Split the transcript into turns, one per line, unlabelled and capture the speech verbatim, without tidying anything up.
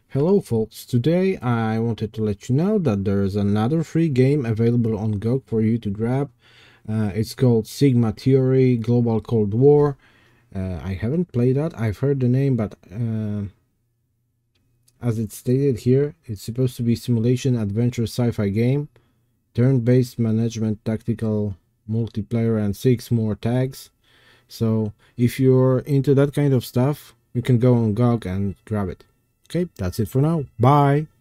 Hello folks, today I wanted to let you know that there is another free game available on G O G for you to grab. Uh, it's called Sigma Theory Global Cold War. Uh, I haven't played that, I've heard the name, but uh, as it's stated here, it's supposed to be simulation adventure sci-fi game, turn-based management tactical multiplayer and six more tags. So if you're into that kind of stuff, you can go on G O G and grab it. Okay, that's it for now. Bye!